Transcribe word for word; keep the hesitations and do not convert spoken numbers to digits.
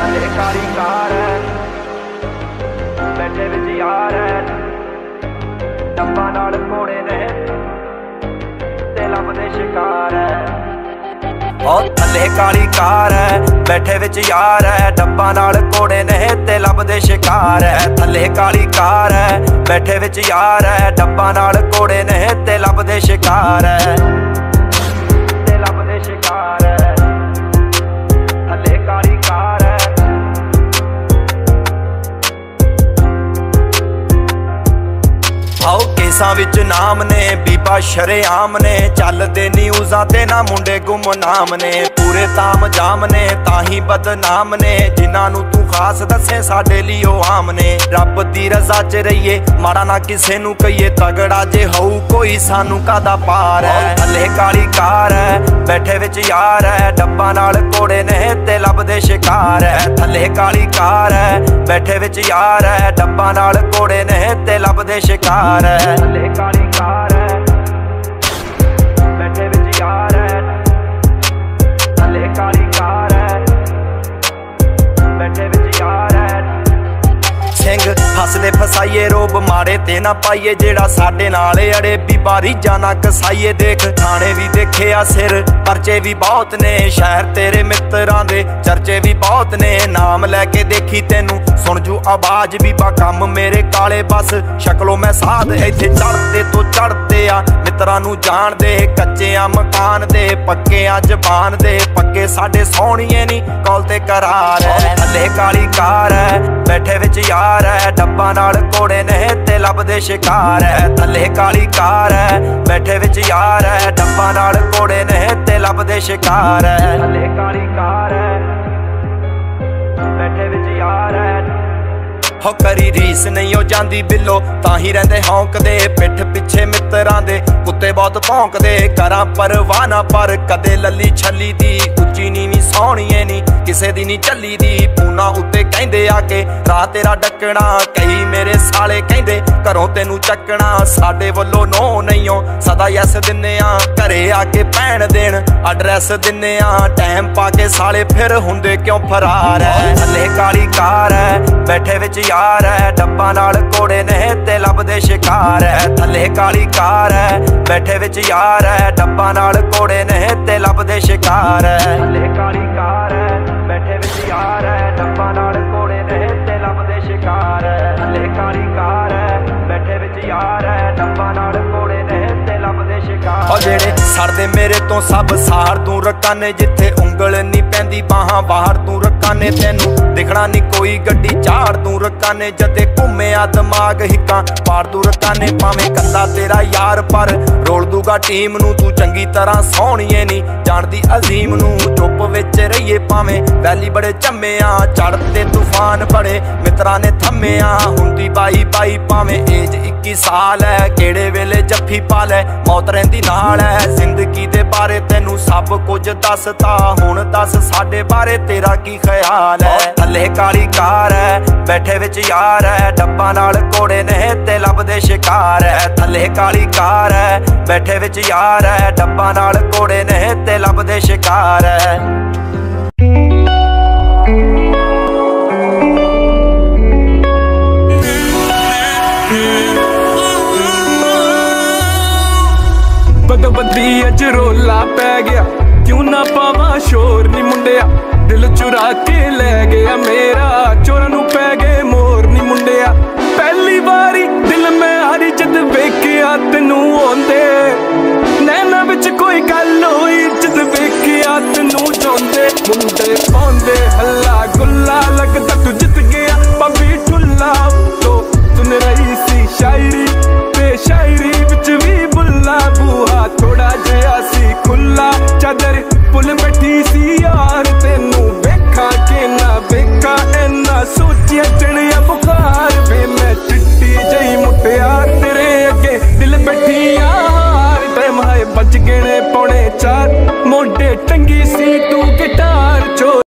थले काली कार है बैठे विच यार है डब्बा नाल घोड़े ने ते लभदे शिकार है। और थले काली कार है बैठे विच यार है डब्बा नाल घोड़े ने ते लभदे शिकार है। थले काली कार है बैठे विच यार है डब्बा नाल घोड़े ने ते लभदे शिकार है ते लभदे शिकार है। थले काली कार है आओ केसां विच नाम ने बीबा शरेआम ने चलदे न्यूज़ां ते ना मुंडे गुमनाम ने पूरे ताम जाम ने ताही बदनाम ने जिन्हां नूं तू खास दसे साडे लिए ओ आम ने। रब दी रज़ा च रहिए माड़ा ना किसे नूं कहिए तगड़ा जे होऊ कोई सानू कादा पार है। थले काली कार है बैठे विच यार है डब्बा नाल घोड़े ने ते लभदे शिकार है। थले काली कार है बैठे विच यार है डब्बा नाल घोड़े ने ते लभदे शिकार है। थले काली कार है बैठे विच यार है थले काली कार है बैठे विच यार है। सिंह फसदे फसाइए रोब मारे ते ना पाइए जेड़ा साडे नाल अड़े बीबा रीझां ना कसाइए। देख थाने भी देखे आ सिर परचे भी बहुत ने शहर तेरे मित्रां दे चर्चे भी बहुत ने नाम लैके देखी तेनू सुन जू आवाज बीबा कम मेरे काले बस शक्लों मैं साध इत्थे चढ़ते तो चढ़ते आ मित्रां नू जान दे कच्चे आ मकान दे पक्के आ जबान दे पक्के साडे सोहणीए नी कौल ते करार है। थले काली कार है बैठे विच यार है डब्बा नाल घोड़े ने ते लभदे शिकार है। थले काली कार है बैठे विच यार है डब्बा नाल घोड़े ने ते लभदे शिकार है। थले काली कार है बैठे विच यार है हो करी रीस नहीं हो जाती बिलो ताही रहिंदे हौंकदे पिठ पिछे मित्रां दे कुत्ते बहुत भौंकदे करां परवाह ना पर कदे लली छली दी उच्ची नीवी सोहणीए नी किसे दी नी चली दी पूना उत्ते कहंदे आके राह तेरा डकना कई मेरे साले कहंदे घरों तेनू चकना साडे वल्लों नो नहीं हो सदा यस दिन्ने आ घरे आके भैण देण एड्रैस दिन्ने आ टाइम पाके साले फिर हुंदे क्यों फरार है। थले काली कार है बैठे विच यार है डब्बा नाल घोड़े ने ते लभदे शिकार है। थले काली कार है बैठे विच यार है डब्बा नाल घोड़े ने ते लभदे शिकार है। थले काली कार है बैठे विच यार है डब्बा नाल घोड़े ने ते लभदे शिकार है। थले काली कार है बैठे विच यार है डब्बा नाल घोड़े ने ते लभदे शिकार। और जेड़े सड़दे मेरे तो सब सार तू रकाने जिथे उंगल नी पैंदी बाहां बाहर तू रकाने तेनू दिखना नी कोई गड्डी चाड़ तू रकाने जदे घूमिया दिमाग हिक्का पार तू रकाने भावें कल्ला तेरा यार पर रोल दूगा टीम नू तू चंगी तरह सोहणीए नी जानदी अजीम नू चुप विच रहिए भावें वैली बड़े झम्मे आ चढ़ते तूफान बड़े मित्रां ने थम्मे आ हुंदी बाई बाई भावें एज इक्की साल है केड़े वेले जफ्फी पा लै मौत रहिंदी नाल है। जिंदगी दे बारे तेनू सब कुछ दसता हुण दस साडे बारे तेरा की ख्याल है। थले काली कार है बैठे विच यार है डब्बा नाल घोड़े ने ते लभदे शिकार है। थले काली कार है बैठे विच यार है डब्बा नाल घोड़े ने ते लभदे शिकार है। बदबदी अज रोला पै गया क्यों ना पावा शोर नी मुंडिया दिल चुरा के ले गया मेरा चोरां नूं पै गए मोर नी मुंडिया। पहली बारी दिल में हरी जद वेखिया तैनू आउंदे नैना विच कोई गल होई जद वेखिया तैनू जांदे मुंडे